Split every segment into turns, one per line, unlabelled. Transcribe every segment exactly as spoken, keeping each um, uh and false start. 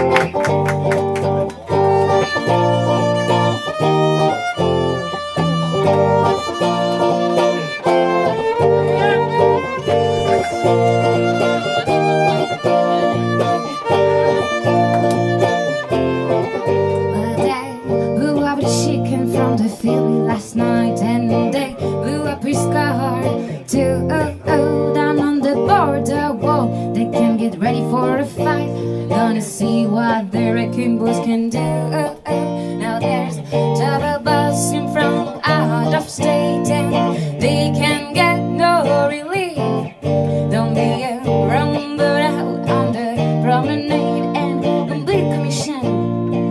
From the field last night, and they blew up his car too. Oh, oh, down on the border wall, they can get ready for a fight. Gonna see what the wrecking balls can do. Oh, oh. Now there's double buzzing from out of state, and they can get no relief. Don't be a rumble out on the promenade and complete commission.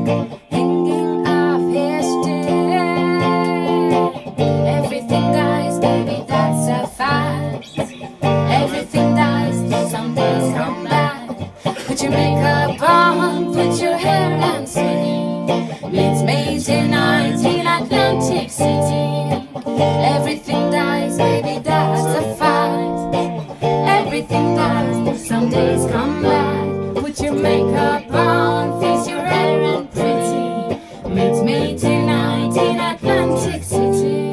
Put your makeup on, put your hair and sing. It's May nineteen, Atlantic City. Everything dies, baby, that's a fact. Everything dies, some days come back. Put your makeup on, face your hair and pretty. It's May nineteen, Atlantic City.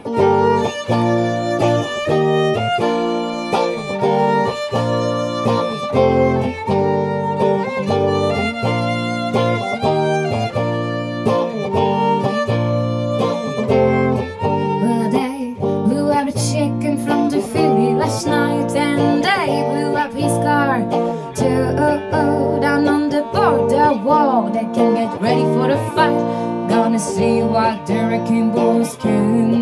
Last night, and they blew up his car too. Oh, oh, down on the border wall, they can get ready for the fight. Gonna see what the wrecking balls can